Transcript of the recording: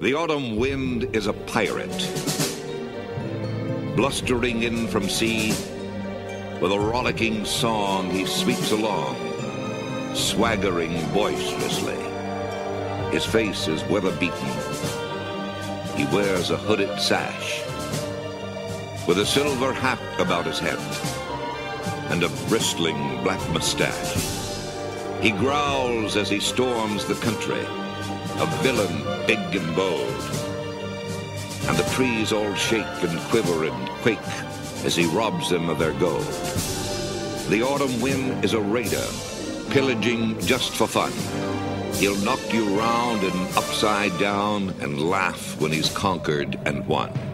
The autumn wind is a pirate, blustering in from sea. With a rollicking song he sweeps along, swaggering boisterously. His face is weather-beaten. He wears a hooded sash, with a silver hat about his head, and a bristling black mustache. He growls as he storms the country, a villain big and bold. And the trees all shake and quiver and quake as he robs them of their gold. The autumn wind is a raider, pillaging just for fun. He'll knock you round and upside down and laugh when he's conquered and won.